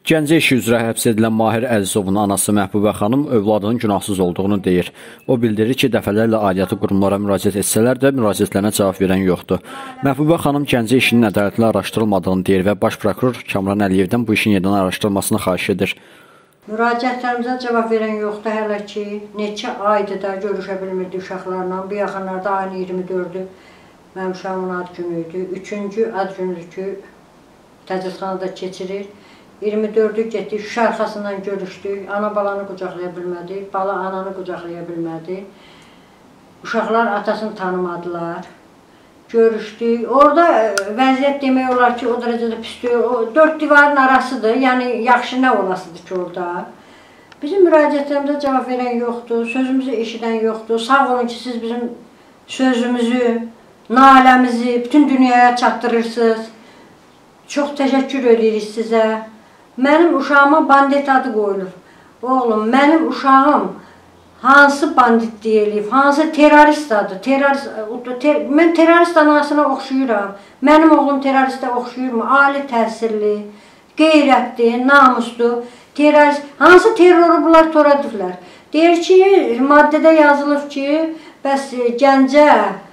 Gəncə işi üzrə həbs edilən Mahir Əzizovun anası Məhbubə xanım övladının günahsız olduğunu deyir. O bildirir ki, dəfələrlə aidiyyatı qurumlara müraciət etsələr də müraciətlərinə cavab verən yoxdur. Məhbubə xanım Gəncə işinin ədalətlə araşdırılmadığını deyir və Baş prokuror Kamran Əliyevdən bu işin yenidən araşdırılmasını xahiş edir. Müraciətlərimizə cavab verən yoxdur hələ ki. Neçə aydır da görüşə bilmirdi uşaqlarla. Bu yaxınlarda ayın 24-ü mənim uşağımın ad günü idi. 3-cü ad günüdür ki, təcridxanada keçirir. 24-ü getdik, şüşə arxasından görüşdük. Ana balanı qucaqlaya bilmədi, bala ananı qucaqlaya bilmədi. Uşaqlar atasını tanımadılar. Görüşdük. Orada vəziyyət demək olar ki, o dərəcədə pisdir. O 4 divarın arasıdır. Yəni yaxşı nə olasıdır ki orada. Bizim müraciətlərimizə cavab verən yoxdur, sözümüzü eşidən yoxdur. Sağ olun ki, siz bizim sözümüzü, naləmizi bütün dünyaya çatdırırsınız. Çox təşəkkür edirik sizə. Mənim uşağıma bandit adı qoyulub. Oğlum, mənim uşağım hansı banditliyi eləyib, hansı terrorist adı, mən terrorist anasına oxşuyuram. Mənim oğlum terroristə oxşuyurmu? Ali təhsilli, qeyrətli, namuslu, terrorist. Hansı terroru bunlar törədiblər? Deyir ki, maddədə yazılıb ki, bəs Gəncə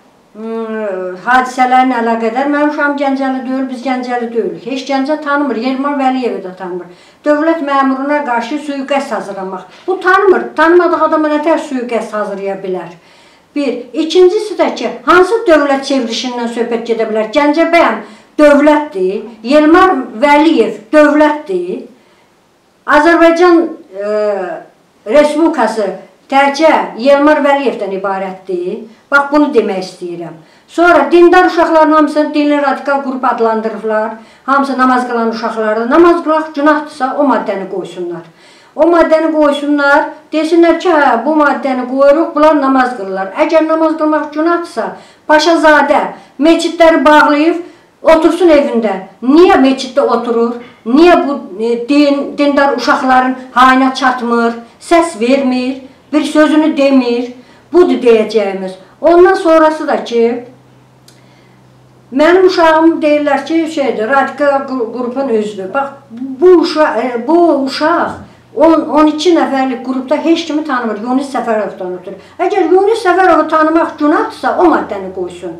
hadisələrin əlaqədar. Mənim uşağım Gəncəli deyil, biz Gəncəli deyilik. Heç Gəncə tanımır, Yerman Vəliyevi də tanımır. Dövlət məmuruna qarşı sui-qəsd hazırlamaq. Bu tanımır, tanımadığı adama nətər sui-qəsd hazırlaya bilər? Bir. İkincisi də ki, hansı dövlət çevrilişindən söhbət gedə bilər? Gəncə bəyəm dövlətdir, Yerman Vəliyev dövlətdir, Azərbaycan Respublikası təkcə Yerman Vəliyevdən ibarətdir. Bax, bunu demək istəyirəm. Sonra dindar uşaqların hamısını dinli radikal qrup adlandırırlar. Hamısı namaz qılan uşaqları. Namaz qılaq günahdırsa o maddəni qoysunlar. O maddəni qoysunlar, desinlər ki, hə, bu maddəni qoyuruq, bunlar namaz qılırlar. Əgər namaz qılmaq günahdırsa, Paşazadə meçidləri bağlayıb, otursun evində. Niyə meçiddə oturur? Niyə bu dindar uşaqların hayına çatmır, səs vermir, bir sözünü demir? Budur deyəcəyimiz. Ondan sonrası da ki, mənim uşağım deyirlər ki, radikal qrupun üzvü. Bax, bu uşaq 12 nəfərlik qrupda heç kimi tanımır, Yunis Səfərovdan ötürü. Əgər Yunis Səfərovu tanımaq günahdırsa, o maddəni qoysun.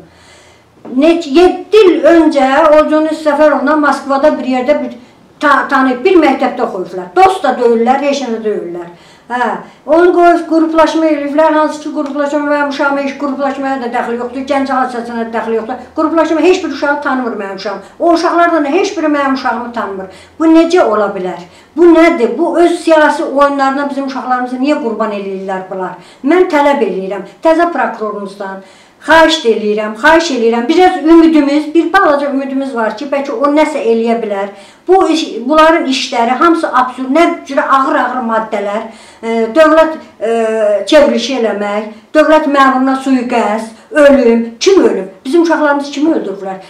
7 il öncə o Yunis Səfərovla Moskvada bir yerdə tanıyıb, bir məktəbdə qoyublar. Dost da deyirlər, heç nə deyirlər. Onu qoyub qruplaşma eləyiblər, hansı ki qruplaşma mənim uşağıma heç qruplaşmaya da dəxli yoxdur, Gəncə hadisəsinə də dəxli yoxdur. Qruplaşma heç bir uşağı tanımır mənim uşağım. O uşaqlardan heç biri mənim uşağımı tanımır. Bu necə ola bilər? Bu nədir? Bu öz siyasi oyunlarına bizim uşaqlarımızı niyə qurban eləyirlər bunlar? Mən tələb eləyirəm təzə prokurorumuzdan. Xahiş eləyirəm. Biraz ümidimiz, bir balaca ümidimiz var ki, bəlkə o nəsə eləyə bilər. Bunların işləri, hamısı absurd, nə cürə ağır-ağır maddələr, dövlət çevrilişi eləmək, dövlət məmuruna sui-qəsd, ölüm, kim ölüb? Bizim uşaqlarımız kimi öldürürlər?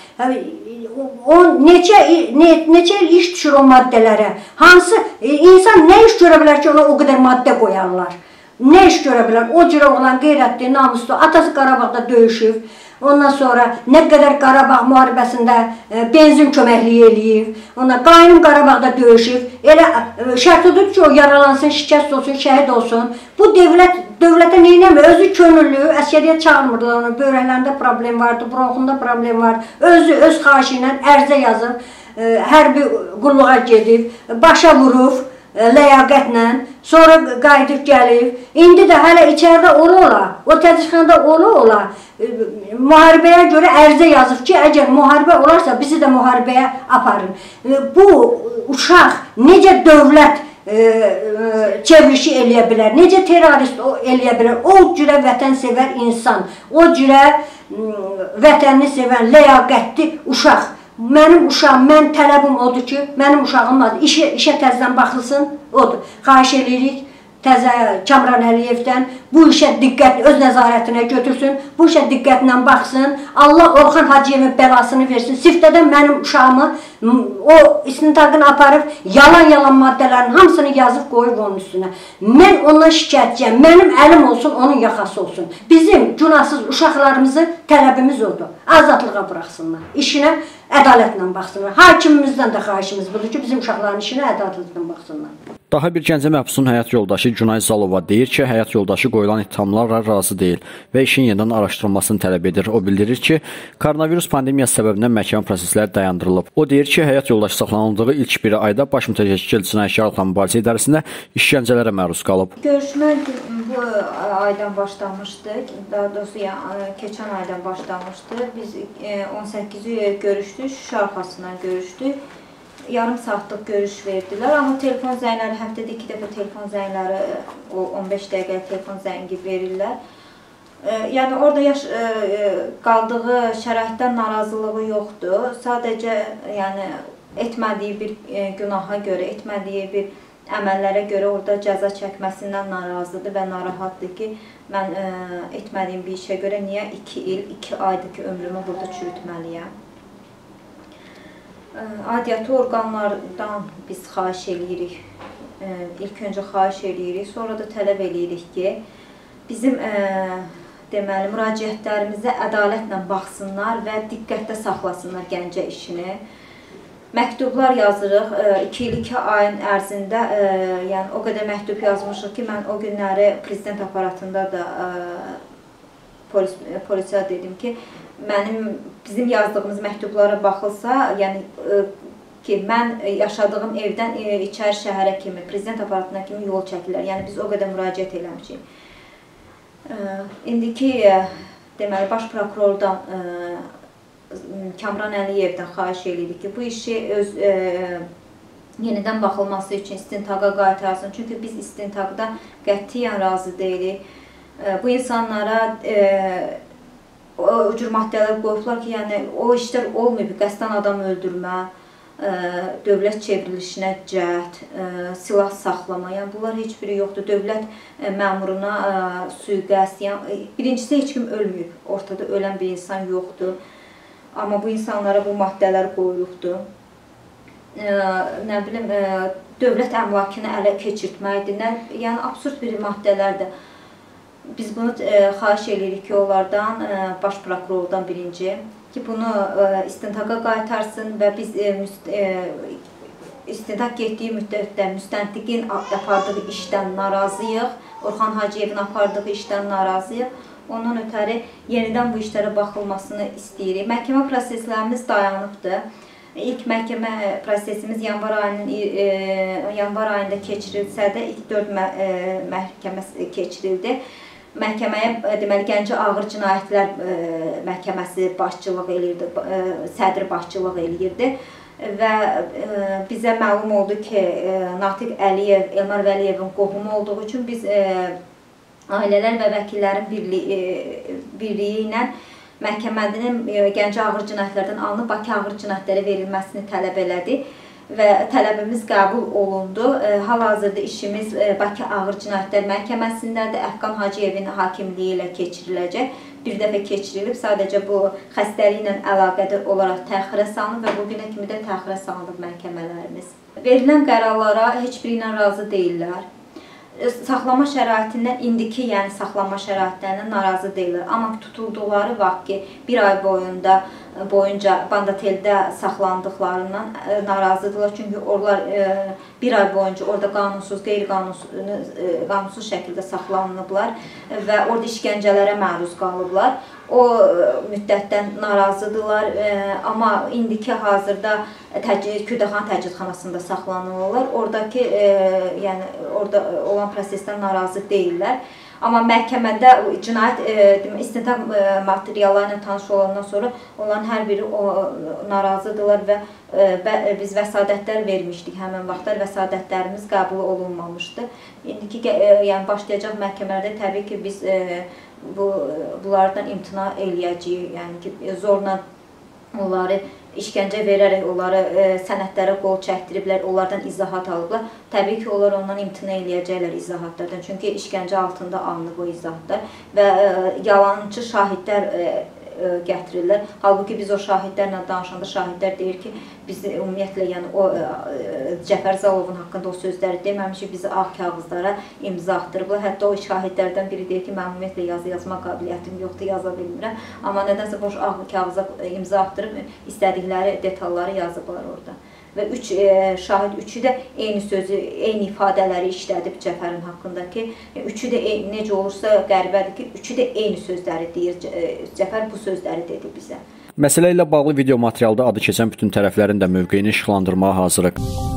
Neçə il iş düşür o maddələrə? Hansı, insan nə iş görə bilər ki, ona o qədər maddə qoyarlar? Nə iş görə bilər? O cürə olan qeyrətli, namuslu, atası Qarabağda döyüşüb. Ondan sonra nə qədər Qarabağ müharibəsində benzin köməkliyi eləyib. Qaynım Qarabağda döyüşüb. Elə şərt odur ki, o yaralansın, şikəst olsun, şəhid olsun. Bu dövlətə neynəmir? Özü könüllü, əskəriyyət çağırmırlar onu. Bövrəklərində problem vardı, bronxunda problem var. Özü öz xahişi ilə ərizə yazıb, hərbi qulluğa gedib, başa vurub. Ləyaqətlə, sonra qayıdıb gəlib. İndi də hələ içəridə ola, o təcridxanada ola, müharibəyə görə ərizə yazıb ki, əgər müharibə olarsa, bizi də müharibəyə aparın. Bu uşaq necə dövlət çevrilişi eləyə bilər, necə terrorist eləyə bilər, o cürə vətənsevər insan, o cürə vətənini sevən, ləyaqətli uşaq. Mənim uşağım, mən tələbim odur ki, mənim uşağım işə təzdən baxılsın, odur. Xahiş edirik, təzə Kamran Əliyevdən bu işə diqqət, öz nəzarətinə götürsün, bu işə diqqətlə baxsın. Allah Orxan Hacıyevin bəlasını versin. Siftədən mənim uşağımı o istintaqını aparıb, yalan maddələrin hamısını yazıb qoyub onun üstünə. Mən ondan şikayətçiyəm, mənim əlim olsun, onun yaxası olsun. Bizim günahsız uşaqlarımızı tələbimiz odur, azadlığa buraxsınlar, işinə ədalətlə baxsınlar. Hakimimizdən də xahişimiz budur ki, bizim uşaqların işinə ədalətlə baxsınlar. Daha bir Gəncə məhbusun həyat yoldaşı Günay Zalova deyir ki, həyat yoldaşı qoyulan ittihamlarla razı deyil və işin yenidən araşdırılmasını tələb edir. O bildirir ki, koronavirus pandemiyası səbəbindən məhkəmə prosesləri dayandırılıb. O deyir ki, həyat yoldaşı saxlanıldığı ilk bir ayda baş mütəşəkkil cinayətkarlıqla mübarizə idarəsində işgəncələrə məruz qalıb. Görüşmə bu aydan başlamışdı, daha doğrusu keçən aydan başlamışdı. Biz 18-i görüşdük, Şuşa arxasından görüşdük. Yarım saatlıq görüş verdilər, amma telefon zəngləri, həftədə 2 dəfə telefon zəngləri, o 15 dəqiqəlik telefon zəngi verirlər. Yəni orada qaldığı şəraitdən narazılığı yoxdur. Sadəcə yəni etmədiyi bir günaha görə, etmədiyi bir əməllərə görə orada cəza çəkməsindən narazıdır və narahatdır ki, mən etmədiyim bir işə görə niyə 2 il, 2 aydır ki, ömrümü burada çürütməliyəm? Aidiyyatı orqanlardan biz xahiş edirik, ilk öncə xahiş edirik, sonra da tələb edirik ki, bizim deməli, müraciətlərimizə ədalətlə baxsınlar və diqqətdə saxlasınlar Gəncə işini. Məktublar yazırıq, 2 il 2 ayın ərzində, yəni o qədər məktub yazmışıq ki, mən o günləri prezident aparatında da polisə dedim ki, bizim yazdığımız məktublara baxılsa, yəni ki, mən yaşadığım evdən içəri şəhərə kimi, prezident aparatına kimi yol çəkilər. Yəni biz o qədər müraciət eləmişik. İndiki deməli baş prokurordan Kamran Əliyevdən xahiş edirik ki, bu işi öz yenidən baxılması üçün istintaqa qaytarsın. Çünki biz istintaqda qətiyyən razı deyilik. Bu insanlara o cür maddələr qoyublar ki, yəni o işlər olmayıb, qəsdən adam öldürmə, dövlət çevrilişinə cəhd, silah saxlama, yəni bunlar heç biri yoxdur. Dövlət məmuruna sui-qəsd, yəni birincisi heç kim ölməyib, ortada ölən bir insan yoxdur. Amma bu insanlara bu maddələr qoyulubdur. Nə bilim, dövlət əmlakını ələ keçirtməkdir, yəni absurd bir maddələrdir. Biz bunu xahiş edirik ki, onlardan, baş prokurordan birinci, ki bunu istintaqa qaytarsın və biz istintaq getdiyi müddətdə müstəntiqin apardığı işdən narazıyıq, Orxan Hacıyevin apardığı işdən narazıyıq. Ondan ötəri yenidən bu işlərə baxılmasını istəyirik. Məhkəmə proseslərimiz dayanıbdır. İlk məhkəmə prosesimiz yanvar ayında keçirilsə də ilk 4 məhkəmə keçirildi. Məhkəməyə deməli Gəncə Ağır Cinayətlər Məhkəməsi başçılıq eləyirdi, sədr başçılıq eləyirdi və bizə məlum oldu ki, Natiq Əliyev, Elmar Vəliyevin qohumu olduğu üçün biz ailələr və vəkillərin birliyi ilə məhkəmənin Gəncə Ağır Cinayətlərdən alınıb Bakı Ağır Cinayətlərə verilməsini tələb elədi və tələbimiz qəbul olundu. Hal-hazırda işimiz Bakı Ağır Cinayətlər Məhkəməsindədir. Əfqan Hacıyevin hakimliyi ilə keçiriləcək. Bir dəfə keçirilib, sadəcə bu xəstəliklə əlaqədar olaraq təxirə salınıb və bugünə kimi də təxirə salınıb məhkəmələrimiz. Verilən qərarlara heç biri ilə razı deyirlər. Saxlama şəraitindən, indiki yəni saxlama şəraitlərindən narazı deyirlər. Amma tutulduqları vaxt ki, bir ay boyunca Bandateldə saxlandıqlarından narazıdırlar. Çünki onlar bir ay boyunca orada qanunsuz, qeyri-qanunsuz şəkildə saxlanılıblar və orada işgəncələrə məruz qalıblar. O müddətdən narazıdırlar, amma indiki hazırda Kürdəxan təcridxanasında saxlanılırlar. Oradakı, yəni orada olan prosesdən narazı deyirlər. Amma məhkəmədə cinayət istintaq materialları ilə tanış olandan sonra onların hər biri narazıdırlar və biz vəsadətlər vermişdik həmin vaxtlar. Vəsadətlərimiz qəbul olunmamışdı. İndiki yəni başlayacaq məhkəmələrdə təbii ki, biz bunlardan imtina eləyəcəyik. Yəni ki, zorla onları işgəncə verərək onları sənədlərə qol çəkdiriblər, onlardan izahat alıblar. Təbii ki, onlar ondan imtina eləyəcəklər izahatlardan. Çünki işgəncə altında alınıb o izahatlar və yalançı şahidlər gətirirlər. Halbuki biz o şahidlərlə danışanda şahidlər deyir ki, biz ümumiyyətlə yəni o Cəfər Zalovun haqqında o sözləri deməmişik, bizi ağ kağızlara imza atdırıblar. Hətta o şahidlərdən biri deyir ki, mən ümumiyyətlə yazı yazma qabiliyyətim yoxdur, yaza bilmirəm. Amma nədənsə boş ağ kağıza imza atdırıb istədikləri detalları yazıblar orada. Və şahid üçü də eyni sözü, eyni ifadələri işlədib Cəfərin haqqındakı. Üçü də necə olursa qəribədir ki, üçü də eyni sözləri deyir. Cəfər bu sözləri dedi bizə. Məsələ ilə bağlı video materialda adı keçən bütün tərəflərin də mövqeyini işıqlandırmağa hazırıq.